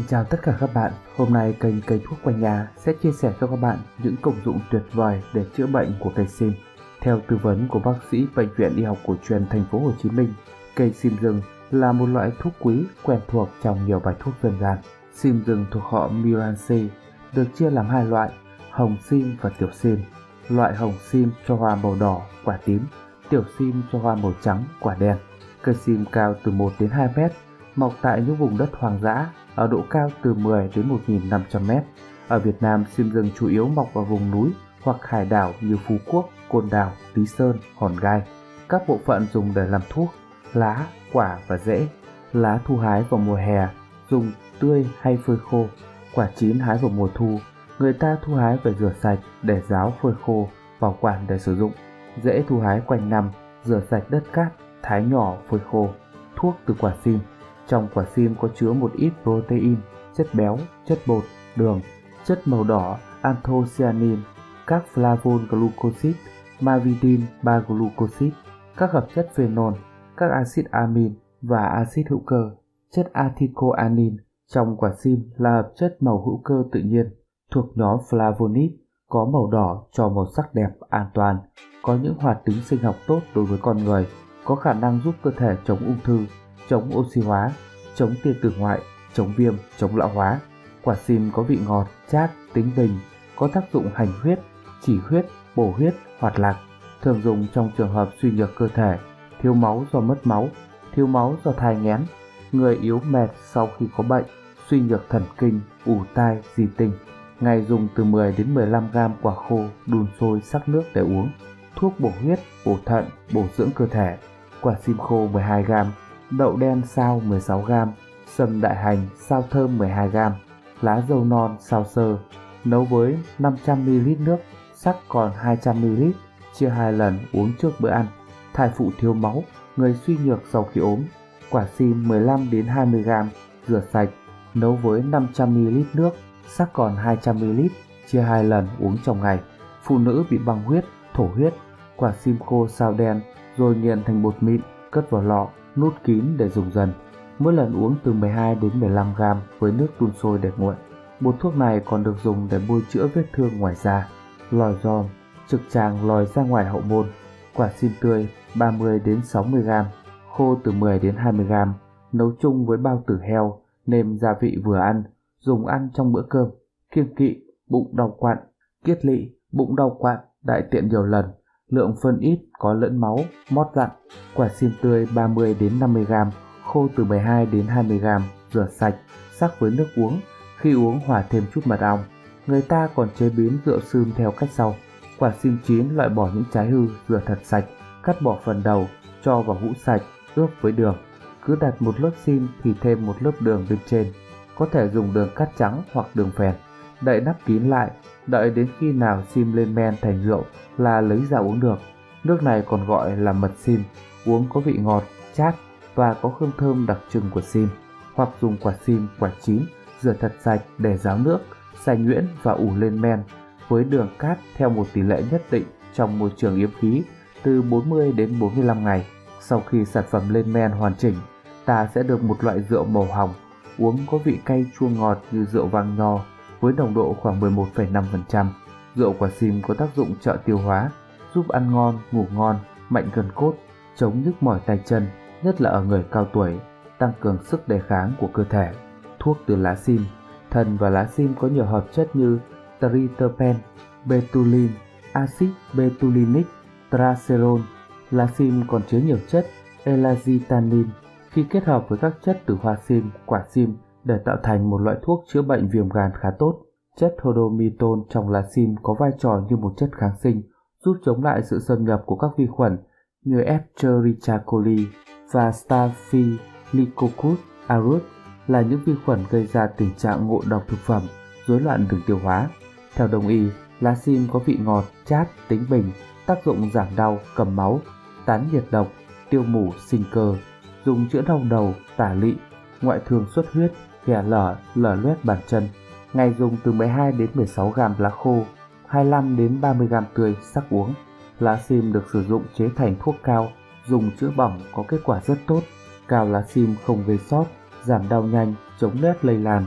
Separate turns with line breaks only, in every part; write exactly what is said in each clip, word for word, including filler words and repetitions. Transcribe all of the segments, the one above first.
chào tất cả các bạn. Hôm nay kênh Cây Thuốc Quanh Nhà sẽ chia sẻ cho các bạn những công dụng tuyệt vời để chữa bệnh của cây sim. Theo tư vấn của bác sĩ Bệnh viện Y học cổ truyền Thành phố Hồ Chí Minh, cây sim rừng là một loại thuốc quý quen thuộc trong nhiều bài thuốc dân gian. Sim rừng thuộc họ Myrtaceae được chia làm hai loại, hồng sim và tiểu sim. Loại hồng sim cho hoa màu đỏ, quả tím, tiểu sim cho hoa màu trắng, quả đen. Cây sim cao từ một đến hai mét, mọc tại những vùng đất hoang dã ở độ cao từ mười đến một nghìn năm trăm mét. Ở Việt Nam, sim rừng chủ yếu mọc ở vùng núi hoặc hải đảo như Phú Quốc, Côn Đảo, Lý Sơn, Hòn Gai. Các bộ phận dùng để làm thuốc: lá, quả và rễ. Lá thu hái vào mùa hè, dùng tươi hay phơi khô. Quả chín hái vào mùa thu, người ta thu hái về rửa sạch để ráo phơi khô, bảo quản để sử dụng. Rễ thu hái quanh năm, rửa sạch đất cát, thái nhỏ phơi khô. Thuốc từ quả sim. Trong quả sim có chứa một ít protein, chất béo, chất bột, đường, chất màu đỏ anthocyanin, các flavon glucoside, mavidin ba glucoside, các hợp chất phenol, các axit amin và axit hữu cơ. Chất acetylcholine trong quả sim là hợp chất màu hữu cơ tự nhiên thuộc nhóm flavonoid, có màu đỏ cho màu sắc đẹp, an toàn, có những hoạt tính sinh học tốt đối với con người, có khả năng giúp cơ thể chống ung thư, chống oxy hóa, chống tia tử ngoại, chống viêm, chống lão hóa. Quả sim có vị ngọt, chát, tính bình, có tác dụng hành huyết, chỉ huyết, bổ huyết, hoạt lạc, thường dùng trong trường hợp suy nhược cơ thể, thiếu máu do mất máu, thiếu máu do thai nghén, người yếu mệt sau khi có bệnh, suy nhược thần kinh, ù tai, di tinh. Ngày dùng từ mười đến mười lăm gam quả khô đun sôi sắc nước để uống. Thuốc bổ huyết, bổ thận, bổ dưỡng cơ thể. Quả sim khô mười hai gam, đậu đen sao mười sáu gam, sâm đại hành sao thơm mười hai gam, lá dâu non sao sơ. Nấu với năm trăm mi li lít nước, sắc còn hai trăm mi li lít, chia hai lần uống trước bữa ăn. Thai phụ thiếu máu, người suy nhược sau khi ốm. Quả sim mười lăm đến hai mươi gam, rửa sạch, nấu với năm trăm mi li lít nước, sắc còn hai trăm mi li lít, chia hai lần uống trong ngày. Phụ nữ bị băng huyết, thổ huyết. Quả sim khô sao đen rồi nghiền thành bột mịn, cất vào lọ, nút kín để dùng dần. Mỗi lần uống từ mười hai đến mười lăm gam với nước đun sôi để nguội. Bột thuốc này còn được dùng để bôi chữa vết thương ngoài da, lòi giòm, trực tràng lòi ra ngoài hậu môn. Quả sim tươi ba mươi đến sáu mươi gam, khô từ mười đến hai mươi gam, nấu chung với bao tử heo, nêm gia vị vừa ăn, dùng ăn trong bữa cơm. Kiêng kỵ, bụng đau quặn, kiết lỵ, bụng đau quặn, đại tiện nhiều lần, lượng phân ít, có lẫn máu, mót dặn. Quả sim tươi ba mươi đến năm mươi gam, khô từ mười hai đến hai mươi gam, rửa sạch, sắc với nước uống, khi uống hòa thêm chút mật ong. Người ta còn chế biến rượu sươm theo cách sau. Quả sim chín loại bỏ những trái hư, rửa thật sạch, cắt bỏ phần đầu, cho vào hũ sạch, ướp với đường. Cứ đặt một lớp sim thì thêm một lớp đường bên trên, có thể dùng đường cát trắng hoặc đường phèn. Đậy nắp kín lại, đợi đến khi nào sim lên men thành rượu là lấy ra uống được. Nước này còn gọi là mật sim, uống có vị ngọt, chát và có hương thơm đặc trưng của sim. Hoặc dùng quả sim quả chín, rửa thật sạch để ráo nước, xay nhuyễn và ủ lên men với đường cát theo một tỷ lệ nhất định trong môi trường yếm khí từ bốn mươi đến bốn mươi lăm ngày. Sau khi sản phẩm lên men hoàn chỉnh, ta sẽ được một loại rượu màu hồng, uống có vị cay chua ngọt như rượu vang nho với nồng độ khoảng mười một phẩy năm phần trăm. Rượu quả sim có tác dụng trợ tiêu hóa, giúp ăn ngon, ngủ ngon, mạnh gân cốt, chống nhức mỏi tay chân, nhất là ở người cao tuổi, tăng cường sức đề kháng của cơ thể. Thuốc từ lá sim. Thân và lá sim có nhiều hợp chất như triterpen, betulin, axit betulinic, tracerol. Lá sim còn chứa nhiều chất elagitanin. Khi kết hợp với các chất từ hoa sim, quả sim để tạo thành một loại thuốc chữa bệnh viêm gan khá tốt. Chất hodomitol trong lá sim có vai trò như một chất kháng sinh, giúp chống lại sự xâm nhập của các vi khuẩn như Escherichia coli và Staphylococcus aureus, là những vi khuẩn gây ra tình trạng ngộ độc thực phẩm, rối loạn đường tiêu hóa. Theo Đông y, lá sim có vị ngọt, chát, tính bình, tác dụng giảm đau, cầm máu, tán nhiệt độc, tiêu mủ, sinh cơ, dùng chữa đau đầu, tả lị, ngoại thương xuất huyết, ghẻ lở, lở loét bàn chân. Ngày dùng từ mười hai đến mười sáu gam lá khô, hai mươi lăm đến ba mươi gam tươi, sắc uống. Lá sim được sử dụng chế thành thuốc cao, dùng chữa bỏng có kết quả rất tốt. Cao lá sim không gây sót, giảm đau nhanh, chống loét lây lan,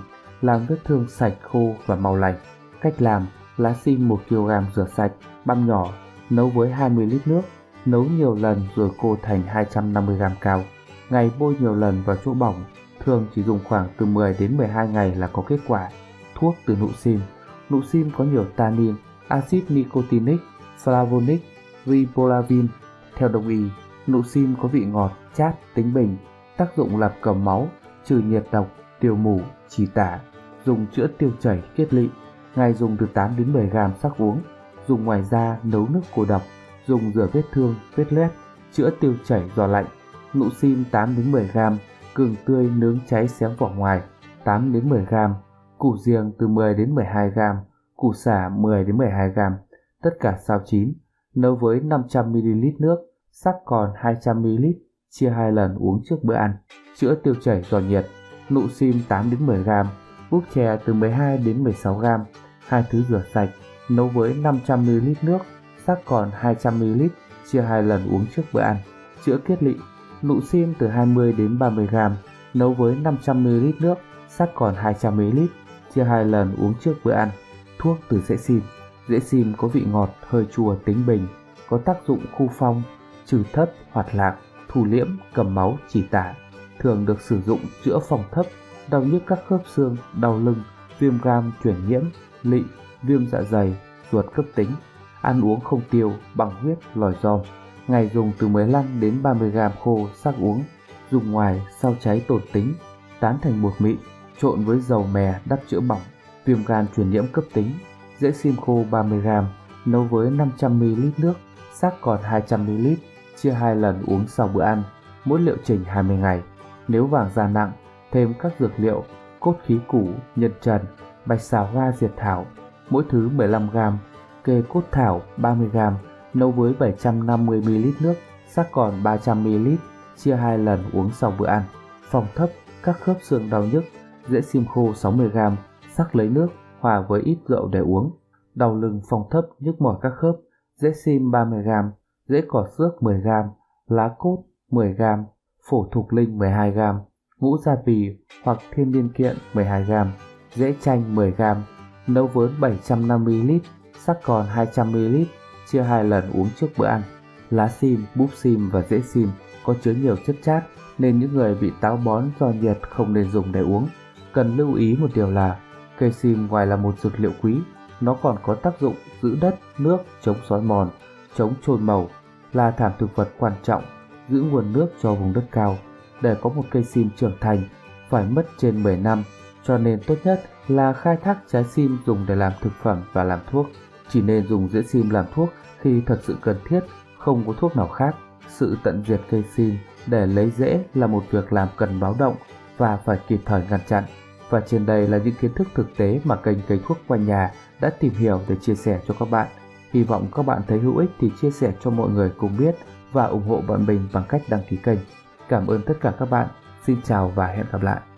làm vết thương sạch, khô và mau lành. Cách làm: lá sim một ki lô gam rửa sạch, băm nhỏ, nấu với hai mươi lít nước, nấu nhiều lần rồi cô thành hai trăm năm mươi gam cao. Ngày bôi nhiều lần vào chỗ bỏng, thường chỉ dùng khoảng từ mười đến mười hai ngày là có kết quả. Thuốc từ nụ sim. Nụ sim có nhiều tannin, axit nicotinic, flavonoic, riboflavin. Theo Đông y, nụ sim có vị ngọt, chát, tính bình, tác dụng làm cầm máu, trừ nhiệt độc, tiêu mủ, trì tả, dùng chữa tiêu chảy, kiết lỵ. Ngày dùng từ tám đến mười gam sắc uống, dùng ngoài da nấu nước cô độc, dùng rửa vết thương, vết loét, chữa tiêu chảy do lạnh. Nụ sim tám đến mười gam, gừng tươi nướng cháy xém vỏ ngoài, tám đến mười gam, củ riềng từ mười đến mười hai gam, củ sả mười đến mười hai gam, tất cả xào chín, nấu với năm trăm mi li lít nước, sắc còn hai trăm mi li lít, chia hai lần uống trước bữa ăn, chữa tiêu chảy do nhiệt. Nụ sim tám đến mười gam, búp chè từ mười hai đến mười sáu gam, hai thứ rửa sạch, nấu với năm trăm mi li lít nước, sắc còn hai trăm mi li lít, chia hai lần uống trước bữa ăn, chữa kiết lỵ. Nụ sim từ hai mươi đến ba mươi gam, nấu với năm trăm mi li lít nước, sắc còn hai trăm mi li lít, chia hai lần uống trước bữa ăn. Thuốc từ rễ sim. Rễ sim có vị ngọt, hơi chua, tính bình, có tác dụng khu phong, trừ thấp, hoạt lạc, thủ liễm, cầm máu, trì tả. Thường được sử dụng chữa phòng thấp, đau nhức các khớp xương, đau lưng, viêm gan truyền nhiễm, lỵ, viêm dạ dày, ruột cấp tính. Ăn uống không tiêu, bằng huyết, lòi giom. Ngày dùng từ mười lăm đến ba mươi gam khô, sắc uống. Dùng ngoài sau cháy tổn tính, tán thành bột mịn, trộn với dầu mè đắp chữa bỏng, viêm gan truyền nhiễm cấp tính. Rễ sim khô ba mươi gam, nấu với năm trăm mi li lít nước, sắc còn hai trăm mi li lít, chia hai lần uống sau bữa ăn, mỗi liệu trình hai mươi ngày. Nếu vàng da nặng, thêm các dược liệu, cốt khí củ, nhân trần, bạch xào hoa diệt thảo, mỗi thứ mười lăm gam, kê cốt thảo ba mươi gam, nấu với bảy trăm năm mươi mi li lít nước, sắc còn ba trăm mi li lít, chia hai lần uống sau bữa ăn. Phòng thấp, các khớp xương đau nhức, rễ sim khô sáu mươi gam, sắc lấy nước, hòa với ít rượu để uống. Đau lưng, phòng thấp, nhức mỏi các khớp, rễ sim ba mươi gam, rễ cỏ xước mười gam, lá cốt mười gam, phổ thục linh mười hai gam, ngũ gia bì hoặc thiên niên kiện mười hai gam, rễ chanh mười gam, nấu với bảy trăm năm mươi mi li lít, sắc còn hai trăm mi li lít, chia hai lần uống trước bữa ăn. Lá sim, búp sim và rễ sim có chứa nhiều chất chát nên những người bị táo bón do nhiệt không nên dùng để uống. Cần lưu ý một điều là cây sim ngoài là một dược liệu quý, nó còn có tác dụng giữ đất, nước, chống xói mòn, chống trôn màu, là thảm thực vật quan trọng, giữ nguồn nước cho vùng đất cao. Để có một cây sim trưởng thành phải mất trên mười năm, cho nên tốt nhất là khai thác trái sim dùng để làm thực phẩm và làm thuốc. Chỉ nên dùng rễ sim làm thuốc khi thật sự cần thiết, không có thuốc nào khác. Sự tận diệt cây sim để lấy rễ là một việc làm cần báo động và phải kịp thời ngăn chặn. Và trên đây là những kiến thức thực tế mà kênh Cây Thuốc Quanh Nhà đã tìm hiểu để chia sẻ cho các bạn. Hy vọng các bạn thấy hữu ích thì chia sẻ cho mọi người cùng biết và ủng hộ bọn mình bằng cách đăng ký kênh. Cảm ơn tất cả các bạn. Xin chào và hẹn gặp lại.